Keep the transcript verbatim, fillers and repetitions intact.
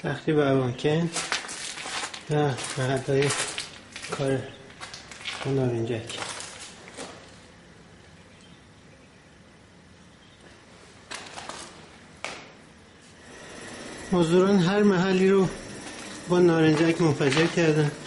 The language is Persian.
تخریب اماکن و محلهای کار نارنجک. مزدوران هر محلی رو با نارنجک منفجر کردن.